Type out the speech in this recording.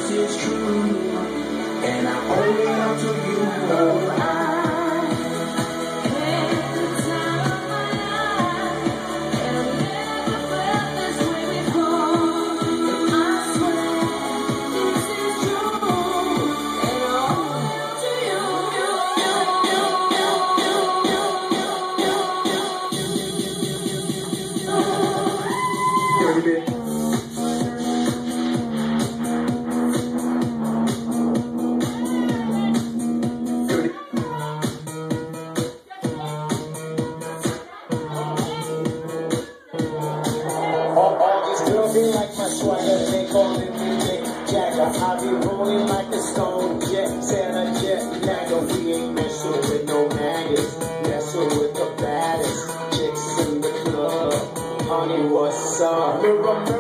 this is true, and I owe it all to you. Like my swagger, they calling me Jay Jagger. I be rolling like a stone jet, Santa jet, Nagger. We ain't messing with no maggots, messing with the baddest chicks in the club. Honey, what's up?